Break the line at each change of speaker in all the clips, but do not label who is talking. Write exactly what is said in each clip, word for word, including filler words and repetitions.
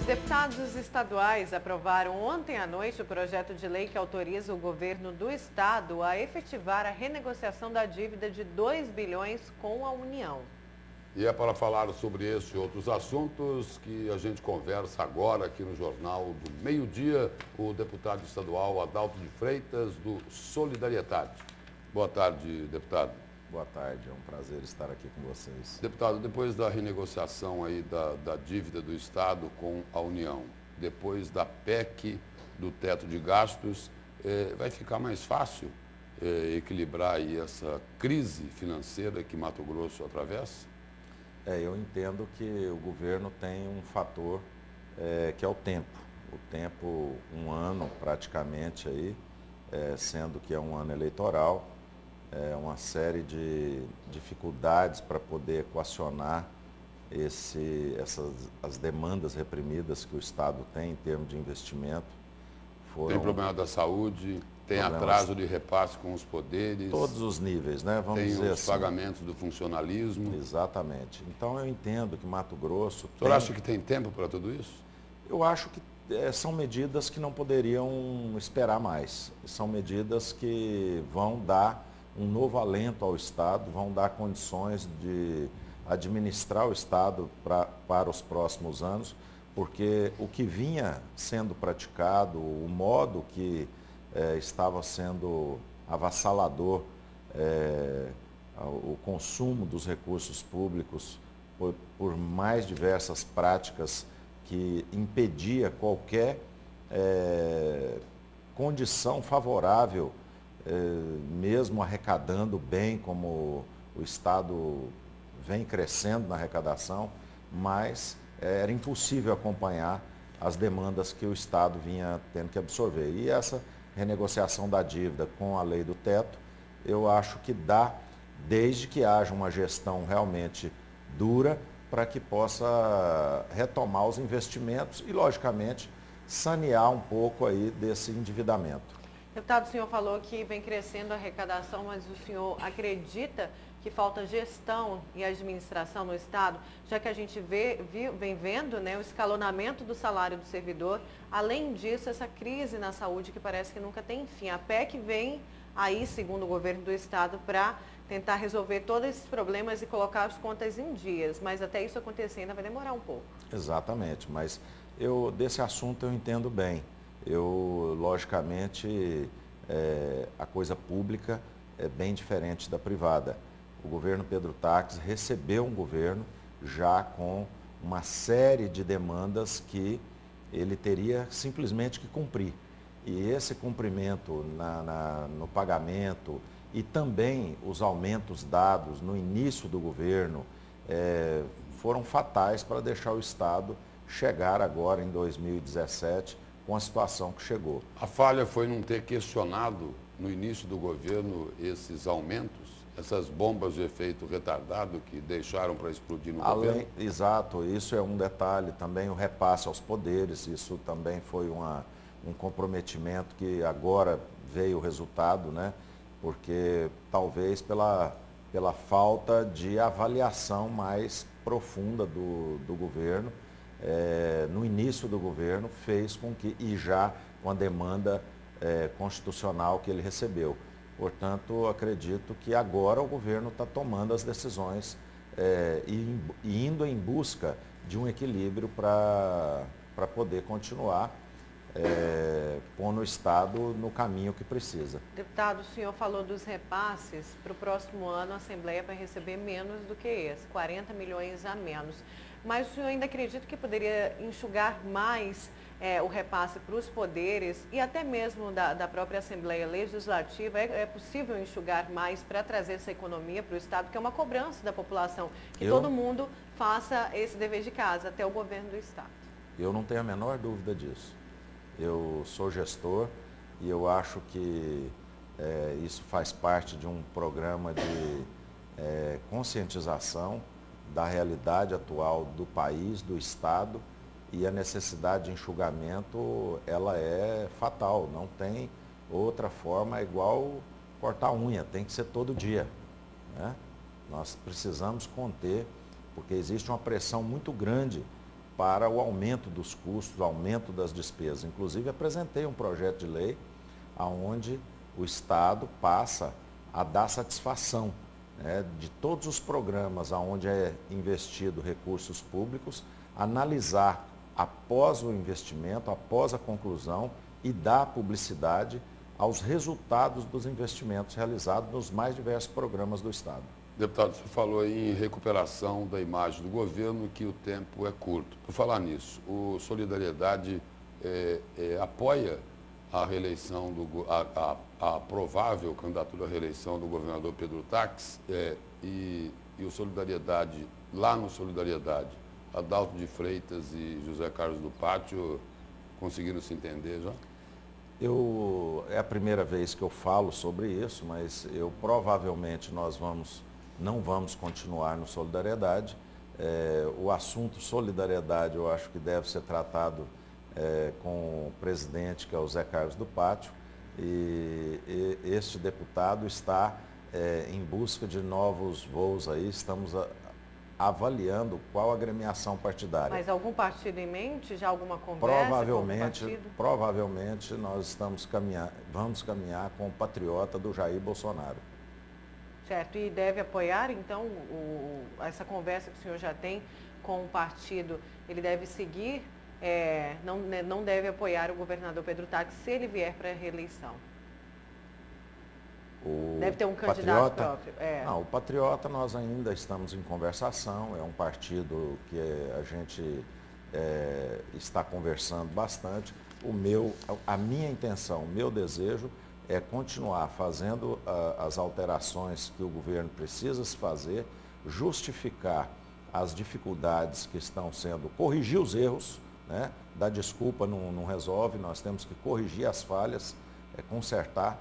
Os deputados estaduais aprovaram ontem à noite o projeto de lei que autoriza o governo do estado a efetivar a renegociação da dívida de dois bilhões com a União.
E é para falar sobre esse e outros assuntos que a gente conversa agora aqui no Jornal do Meio-Dia, o deputado estadual Adalto de Freitas, do Solidariedade. Boa tarde, deputado.
Boa tarde, é um prazer estar aqui com vocês.
Deputado, depois da renegociação aí da, da dívida do Estado com a União, depois da P E C, do teto de gastos, eh, vai ficar mais fácil eh, equilibrar aí essa crise financeira que Mato Grosso atravessa?
É, eu entendo que o governo tem um fator é, que é o tempo. O tempo, um ano praticamente aí, é, sendo que é um ano eleitoral, é uma série de dificuldades para poder equacionar esse, essas, as demandas reprimidas que o Estado tem em termos de investimento.
Foram, tem problema da saúde, tem atraso de repasse com os poderes.
Todos os níveis, né? Vamos
tem
dizer
os
assim.
pagamentos do funcionalismo.
Exatamente. Então eu entendo que Mato Grosso...
O senhor
tem...
acha que tem tempo para tudo isso?
Eu acho que é, são medidas que não poderiam esperar mais. São medidas que vão dar um novo alento ao Estado, vão dar condições de administrar o Estado pra, para os próximos anos, porque o que vinha sendo praticado, o modo que é, estava sendo avassalador, é, o consumo dos recursos públicos por, por mais diversas práticas que impedia qualquer é, condição favorável, É, mesmo arrecadando bem, como o Estado vem crescendo na arrecadação, mas é, era impossível acompanhar as demandas que o Estado vinha tendo que absorver. E essa renegociação da dívida com a lei do teto, eu acho que dá, desde que haja uma gestão realmente dura, para que possa retomar os investimentos e, logicamente, sanear um pouco aí desse endividamento.
Deputado, o senhor falou que vem crescendo a arrecadação, mas o senhor acredita que falta gestão e administração no Estado, já que a gente vê, viu, vem vendo, né, o escalonamento do salário do servidor, além disso, essa crise na saúde que parece que nunca tem fim. A P E C vem aí, segundo o governo do Estado, para tentar resolver todos esses problemas e colocar as contas em dias, mas até isso acontecer ainda vai demorar um pouco.
Exatamente, mas eu, desse assunto eu entendo bem. Eu, logicamente, é, a coisa pública é bem diferente da privada. O governo Pedro Taques recebeu um governo já com uma série de demandas que ele teria simplesmente que cumprir. E esse cumprimento na, na, no pagamento e também os aumentos dados no início do governo é, foram fatais para deixar o Estado chegar agora em dois mil e dezessete com a situação que chegou.
A falha foi não ter questionado no início do governo esses aumentos, essas bombas de efeito retardado que deixaram para explodir no
Além,
governo?
Exato, isso é um detalhe. Também o repasse aos poderes, isso também foi uma, um comprometimento que agora veio o resultado, né? Porque talvez pela, pela falta de avaliação mais profunda do, do governo, É, no início do governo, fez com que, e já com a demanda é, constitucional que ele recebeu. Portanto, acredito que agora o governo está tomando as decisões é, e, e indo em busca de um equilíbrio para para poder continuar é, pondo o Estado no caminho que precisa.
Deputado, o senhor falou dos repasses. Para o próximo ano a Assembleia vai receber menos do que esse, quarenta milhões a menos. Mas o senhor ainda acredita que poderia enxugar mais é, o repasse para os poderes e até mesmo da, da própria Assembleia Legislativa? É, é possível enxugar mais para trazer essa economia para o Estado, que é uma cobrança da população, que
Eu...
todo mundo faça esse dever de casa, até o governo do Estado?
Eu não tenho a menor dúvida disso. Eu sou gestor e eu acho que é, isso faz parte de um programa de é, conscientização da realidade atual do país, do Estado, e a necessidade de enxugamento, ela é fatal, não tem outra forma, é igual cortar unha, tem que ser todo dia, né? Nós precisamos conter, porque existe uma pressão muito grande para o aumento dos custos, o aumento das despesas. Inclusive, apresentei um projeto de lei onde o Estado passa a dar satisfação, né, de todos os programas onde é investido recursos públicos, analisar após o investimento, após a conclusão e dar publicidade aos resultados dos investimentos realizados nos mais diversos programas do Estado.
Deputado, você falou em recuperação da imagem do governo, que o tempo é curto. Por falar nisso, o Solidariedade é, é, apoia a reeleição, do, a, a, a provável candidatura à reeleição do governador Pedro Táxi, é, e, e o Solidariedade, lá no Solidariedade, Adalto de Freitas e José Carlos do Pátio conseguiram se entender já?
Eu, é a primeira vez que eu falo sobre isso, mas eu provavelmente nós vamos, não vamos continuar no Solidariedade. É, o assunto solidariedade eu acho que deve ser tratado é, com o presidente, que é o Zé Carlos do Pátio, e, e este deputado está é, em busca de novos voos aí, estamos a, avaliando qual a agremiação partidária.
Mas algum partido em mente? Já alguma conversa
Provavelmente,
com algum partido?
provavelmente nós estamos caminhar, vamos caminhar com o patriota do Jair Bolsonaro.
Certo, e deve apoiar, então, o, essa conversa que o senhor já tem com o partido, ele deve seguir, é, não, não deve apoiar o governador Pedro Táxi se ele vier para a reeleição?
O
Deve ter um candidato
Patriota,
próprio. É.
Não, o Patriota nós ainda estamos em conversação, é um partido que a gente é, está conversando bastante. O meu, a minha intenção, o meu desejo é continuar fazendo a, as alterações que o governo precisa se fazer, justificar as dificuldades que estão sendo, corrigir os erros, né? Dar desculpa não, não resolve, nós temos que corrigir as falhas, é, consertar.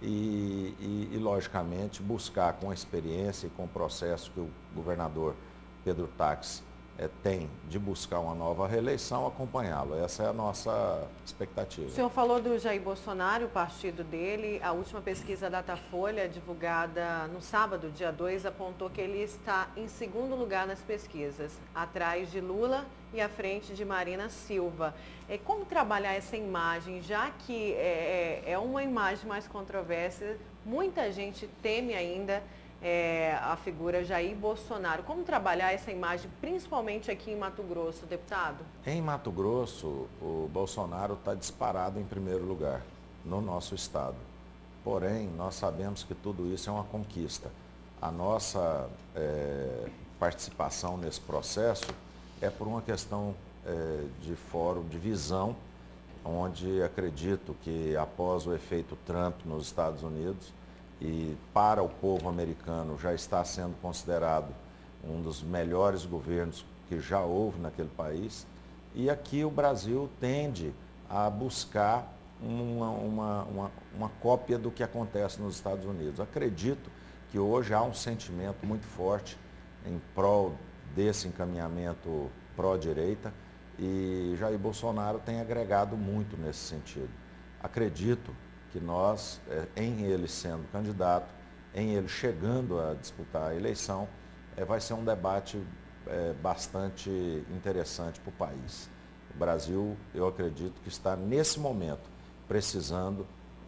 E, e, e, logicamente, buscar com a experiência e com o processo que o governador Pedro Táxi é, tem de buscar uma nova reeleição, acompanhá-lo. Essa é a nossa expectativa.
O senhor falou do Jair Bolsonaro, o partido dele. A última pesquisa Datafolha, divulgada no sábado, dia dois, apontou que ele está em segundo lugar nas pesquisas, atrás de Lula e à frente de Marina Silva. É, como trabalhar essa imagem, já que é, é uma imagem mais controversa, muita gente teme ainda é, a figura Jair Bolsonaro. Como trabalhar essa imagem, principalmente aqui em Mato Grosso, deputado?
Em Mato Grosso, o Bolsonaro está disparado em primeiro lugar no nosso estado. Porém, nós sabemos que tudo isso é uma conquista. A nossa é, participação nesse processo é por uma questão é, de fórum, de visão, onde acredito que após o efeito Trump nos Estados Unidos e para o povo americano já está sendo considerado um dos melhores governos que já houve naquele país, e aqui o Brasil tende a buscar uma, uma, uma, uma cópia do que acontece nos Estados Unidos. Acredito que hoje há um sentimento muito forte em prol desse encaminhamento pró-direita, e Jair Bolsonaro tem agregado muito nesse sentido. Acredito que nós, em ele sendo candidato, em ele chegando a disputar a eleição, vai ser um debate bastante interessante para o país. O Brasil, eu acredito que está nesse momento precisando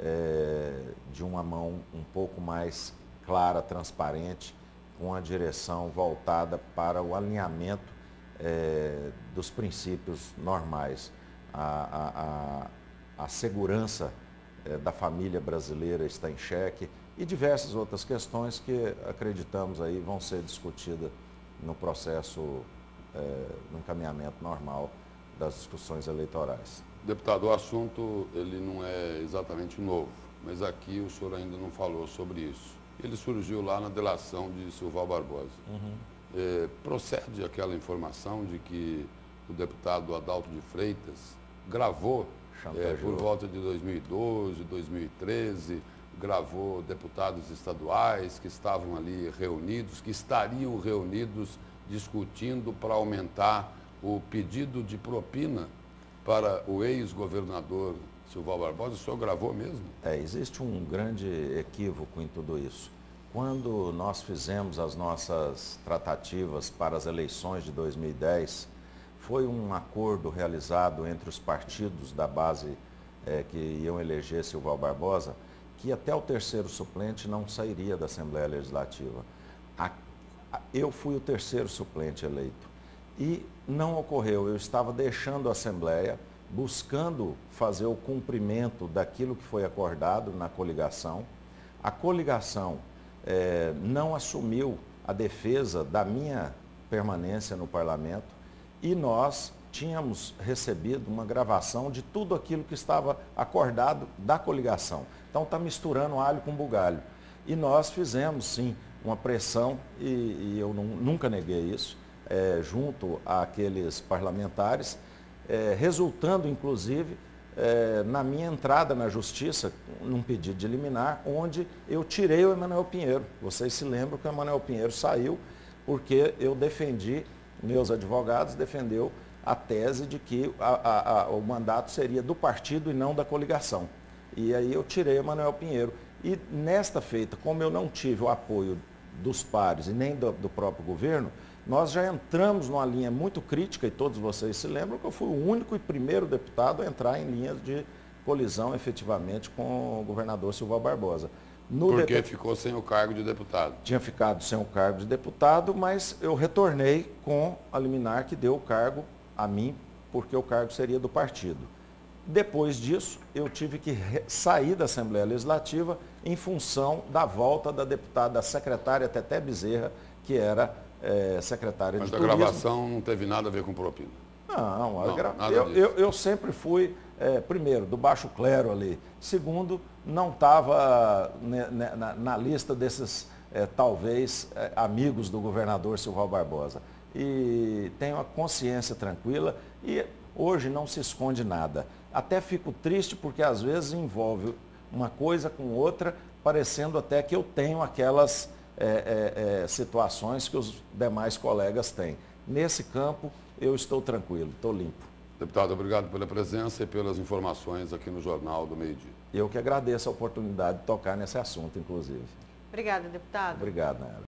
de uma mão um pouco mais clara, transparente, com a direção voltada para o alinhamento É, dos princípios normais. A, a, a, a segurança é, da família brasileira está em xeque e diversas outras questões que acreditamos aí vão ser discutidas no processo, é, no encaminhamento normal das discussões eleitorais.
Deputado, o assunto ele não é exatamente novo, mas aqui o senhor ainda não falou sobre isso. Ele surgiu lá na delação de Silval Barbosa. Uhum. É, procede aquela informação de que o deputado Adalto de Freitas gravou é, por volta de dois mil e doze, dois mil e treze, gravou deputados estaduais que estavam ali reunidos, que estariam reunidos discutindo para aumentar o pedido de propina para o ex-governador Silval Barbosa. O senhor gravou mesmo?
É, existe um grande equívoco em tudo isso. Quando nós fizemos as nossas tratativas para as eleições de dois mil e dez, foi um acordo realizado entre os partidos da base é, que iam eleger Silval Barbosa, que até o terceiro suplente não sairia da Assembleia Legislativa. A, a, eu fui o terceiro suplente eleito e não ocorreu. Eu estava deixando a Assembleia, buscando fazer o cumprimento daquilo que foi acordado na coligação. A coligação é, não assumiu a defesa da minha permanência no parlamento e nós tínhamos recebido uma gravação de tudo aquilo que estava acordado da coligação. Então está misturando alho com bugalho. E nós fizemos, sim, uma pressão, e, e eu não, nunca neguei isso, é, junto àqueles parlamentares, é, resultando, inclusive, é, na minha entrada na Justiça, num pedido de liminar, onde eu tirei o Emanuel Pinheiro. Vocês se lembram que o Emanuel Pinheiro saiu porque eu defendi, meus advogados defendeu a tese de que a, a, a, o mandato seria do partido e não da coligação. E aí eu tirei o Emanuel Pinheiro. E nesta feita, como eu não tive o apoio dos pares e nem do, do próprio governo, nós já entramos numa linha muito crítica, e todos vocês se lembram que eu fui o único e primeiro deputado a entrar em linhas de colisão efetivamente com o governador Silval Barbosa.
No Porque dep... ficou sem o cargo de deputado.
Tinha ficado sem o cargo de deputado, mas eu retornei com a liminar que deu o cargo a mim, porque o cargo seria do partido. Depois disso, eu tive que sair da Assembleia Legislativa em função da volta da deputada secretária Teté Bezerra, que era é, secretária
Mas
de
turismo.
Mas
a gravação não teve nada a ver com propina?
Não, a
não
gra...
nada
eu,
disso.
eu, eu sempre fui, é, primeiro, do baixo clero ali. Segundo, não estava na, na lista desses, é, talvez, é, amigos do governador Silval Barbosa. E tenho a consciência tranquila e hoje não se esconde nada. Até fico triste porque às vezes envolve uma coisa com outra, parecendo até que eu tenho aquelas é, é, é, situações que os demais colegas têm. Nesse campo, eu estou tranquilo, estou limpo.
Deputado, obrigado pela presença e pelas informações aqui no Jornal do Meio Dia.
Eu que agradeço a oportunidade de tocar nesse assunto, inclusive.
Obrigada, deputado.
Obrigado, Ana.